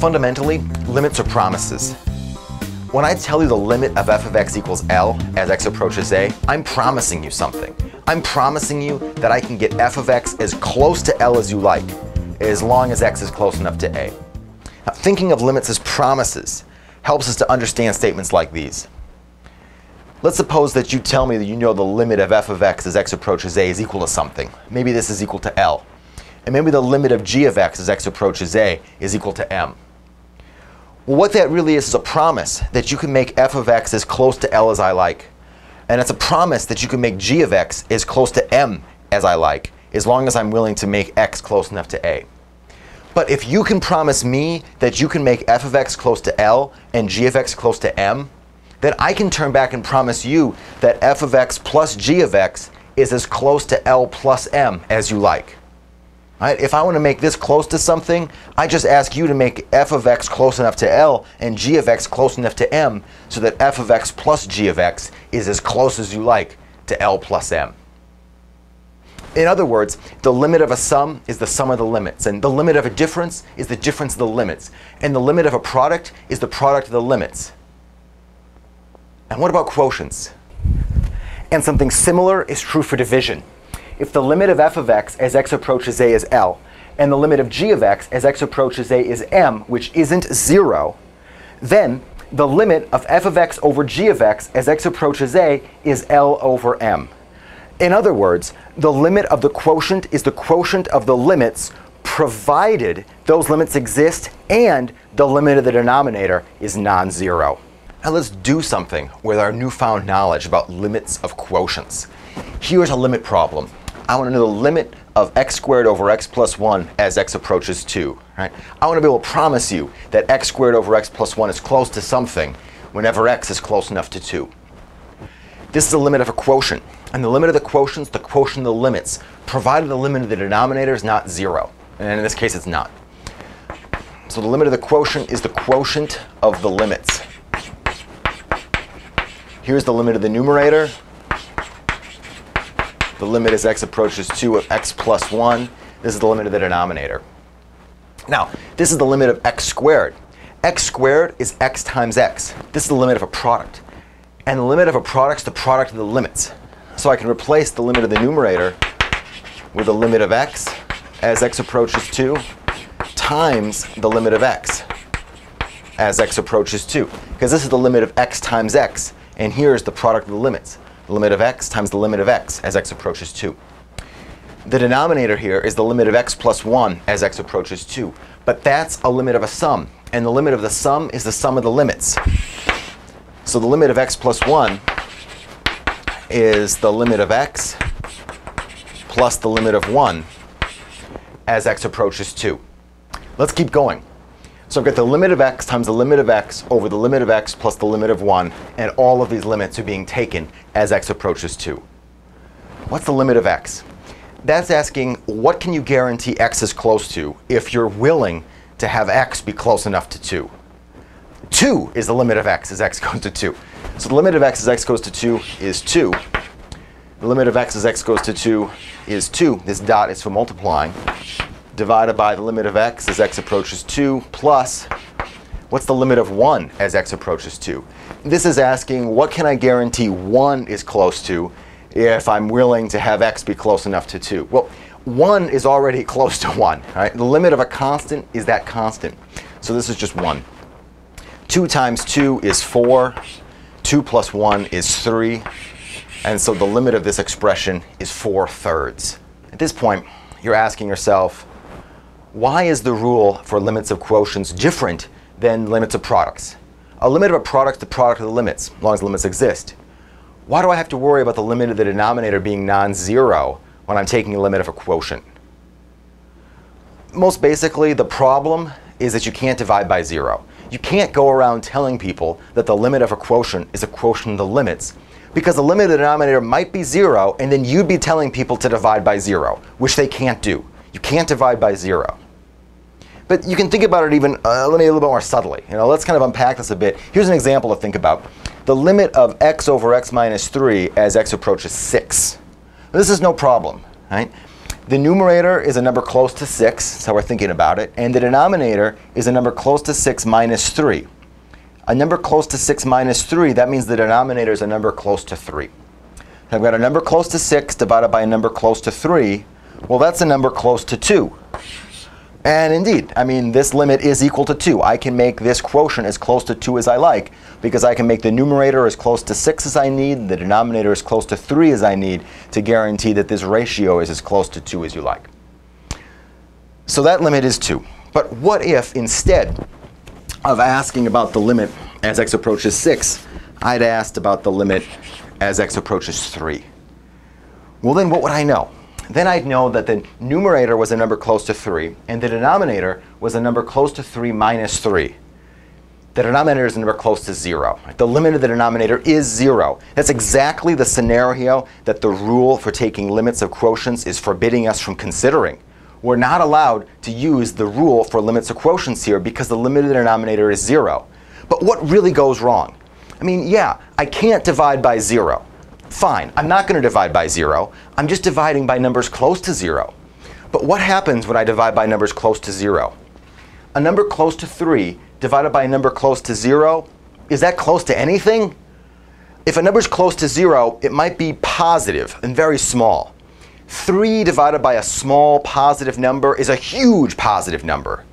Fundamentally, limits are promises. When I tell you the limit of f of x equals L as x approaches a, I'm promising you something. I'm promising you that I can get f of x as close to L as you like, as long as x is close enough to a. Now, thinking of limits as promises helps us to understand statements like these. Let's suppose that you tell me that you know the limit of f of x as x approaches a is equal to something. Maybe this is equal to L. And maybe the limit of g of x as x approaches a is equal to m. Well, what that really is a promise that you can make f of x as close to L as I like. And it's a promise that you can make g of x as close to m as I like, as long as I'm willing to make x close enough to a. But if you can promise me that you can make f of x close to L and g of x close to m, then I can turn back and promise you that f of x plus g of x is as close to L plus m as you like. Right? If I want to make this close to something, I just ask you to make f of x close enough to L and g of x close enough to m so that f of x plus g of x is as close as you like to L plus m. In other words, the limit of a sum is the sum of the limits, and the limit of a difference is the difference of the limits, and the limit of a product is the product of the limits. And what about quotients? And something similar is true for division. If the limit of f of x as x approaches a is L, and the limit of g of x as x approaches a is m, which isn't 0, then the limit of f of x over g of x as x approaches a is L over m. In other words, the limit of the quotient is the quotient of the limits, provided those limits exist and the limit of the denominator is non-zero. Now let's do something with our newfound knowledge about limits of quotients. Here's a limit problem. I want to know the limit of x squared over x plus 1 as x approaches 2. Right? I want to be able to promise you that x squared over x plus 1 is close to something whenever x is close enough to 2. This is the limit of a quotient. And the limit of the quotients, the quotient of the limits, provided the limit of the denominator is not 0. And in this case, it's not. So the limit of the quotient is the quotient of the limits. Here's the limit of the numerator. The limit as x approaches 2 of x plus 1. This is the limit of the denominator. Now, this is the limit of x squared. X squared is x times x. This is the limit of a product. And the limit of a product is the product of the limits. So I can replace the limit of the numerator with the limit of x as x approaches 2 times the limit of x as x approaches 2. Because this is the limit of x times x. And here is the product of the limits. The limit of x times the limit of x as x approaches 2. The denominator here is the limit of x plus 1 as x approaches 2. But that's a limit of a sum. And the limit of the sum is the sum of the limits. So the limit of x plus 1 is the limit of x plus the limit of 1 as x approaches 2. Let's keep going. So I've got the limit of x times the limit of x over the limit of x plus the limit of 1, and all of these limits are being taken as x approaches 2. What's the limit of x? That's asking, what can you guarantee x is close to if you're willing to have x be close enough to 2? 2 is the limit of x as x goes to 2. So the limit of x as x goes to 2 is 2. The limit of x as x goes to 2 is 2. This dot is for multiplying. Divided by the limit of x as x approaches 2 plus, what's the limit of 1 as x approaches 2? This is asking, what can I guarantee 1 is close to if I'm willing to have x be close enough to 2? Well, 1 is already close to 1. Right? The limit of a constant is that constant. So this is just 1. 2 times 2 is 4. 2 plus 1 is 3. And so the limit of this expression is 4/3. At this point, you're asking yourself, why is the rule for limits of quotients different than limits of products? A limit of a product is the product of the limits, as long as the limits exist. Why do I have to worry about the limit of the denominator being non-zero when I'm taking a limit of a quotient? Most basically, the problem is that you can't divide by 0. You can't go around telling people that the limit of a quotient is a quotient of the limits, because the limit of the denominator might be 0, and then you'd be telling people to divide by 0, which they can't do. You can't divide by 0. But you can think about it even, let me a little bit more subtly. Let's kind of unpack this a bit. Here's an example to think about. The limit of x over x minus 3 as x approaches 6. This is no problem, right? The numerator is a number close to 6, that's how we're thinking about it, and the denominator is a number close to 6 minus 3. A number close to 6 minus 3, that means the denominator is a number close to 3. So I've got a number close to 6 divided by a number close to 3. Well, that's a number close to 2. And indeed, I mean, this limit is equal to 2. I can make this quotient as close to 2 as I like, because I can make the numerator as close to 6 as I need, and the denominator as close to 3 as I need to guarantee that this ratio is as close to 2 as you like. So that limit is 2. But what if, instead of asking about the limit as x approaches 6, I'd asked about the limit as x approaches 3? Well, then what would I know? Then I'd know that the numerator was a number close to 3, and the denominator was a number close to 3 minus 3. The denominator is a number close to 0. The limit of the denominator is 0. That's exactly the scenario that the rule for taking limits of quotients is forbidding us from considering. We're not allowed to use the rule for limits of quotients here because the limit of the denominator is 0. But what really goes wrong? I mean, yeah, I can't divide by 0. Fine, I'm not going to divide by 0. I'm just dividing by numbers close to 0. But what happens when I divide by numbers close to 0? A number close to 3 divided by a number close to 0, is that close to anything? If a number is close to 0, it might be positive and very small. 3 divided by a small positive number is a huge positive number.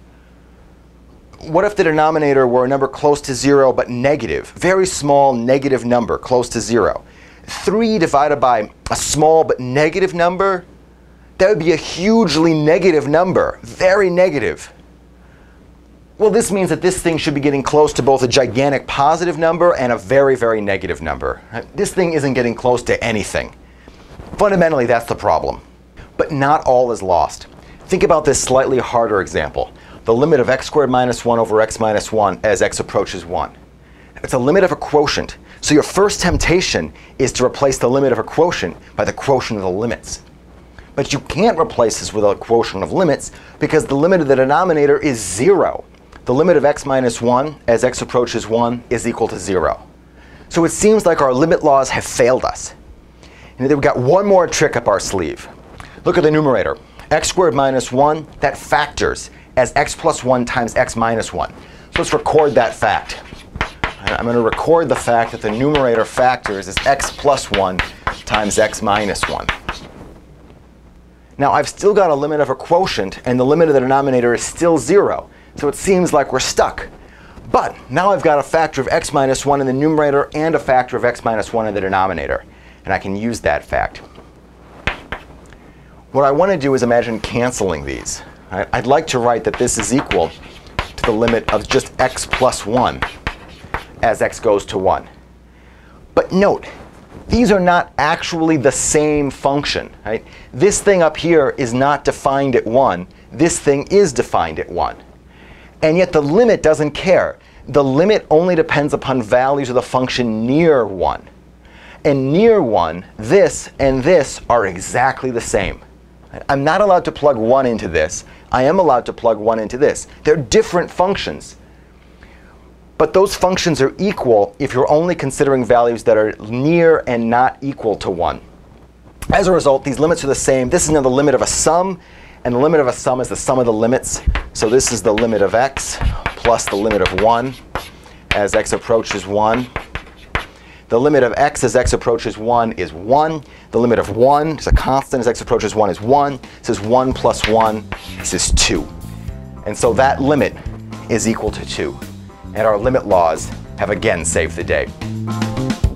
What if the denominator were a number close to 0 but negative? Very small negative number close to 0. 3 divided by a small but negative number, that would be a hugely negative number, very negative. Well, this means that this thing should be getting close to both a gigantic positive number and a very, very negative number. This thing isn't getting close to anything. Fundamentally, that's the problem. But not all is lost. Think about this slightly harder example. The limit of x squared minus 1 over x minus 1 as x approaches 1. It's a limit of a quotient. So your first temptation is to replace the limit of a quotient by the quotient of the limits. But you can't replace this with a quotient of limits because the limit of the denominator is 0. The limit of x minus 1 as x approaches 1 is equal to 0. So it seems like our limit laws have failed us. And we've got one more trick up our sleeve. Look at the numerator. X squared minus 1, that factors as x plus 1 times x minus 1. So let's record that fact. I'm going to record the fact that the numerator factors as x plus 1 times x minus 1. Now I've still got a limit of a quotient, and the limit of the denominator is still 0. So it seems like we're stuck. But now I've got a factor of x minus 1 in the numerator and a factor of x minus 1 in the denominator. And I can use that fact. What I want to do is imagine canceling these. I'd like to write that this is equal to the limit of just x plus 1 as x goes to 1. But note, these are not actually the same function. Right? This thing up here is not defined at 1. This thing is defined at 1. And yet the limit doesn't care. The limit only depends upon values of the function near 1. And near 1, this and this are exactly the same. I'm not allowed to plug 1 into this. I am allowed to plug 1 into this. They're different functions. But those functions are equal if you're only considering values that are near and not equal to 1. As a result, these limits are the same. This is now the limit of a sum, and the limit of a sum is the sum of the limits. So this is the limit of x plus the limit of 1 as x approaches 1. The limit of x as x approaches 1 is 1. The limit of 1 is a constant as x approaches 1 is 1. This is 1 plus 1. This is 2. And so that limit is equal to 2. And our limit laws have again saved the day.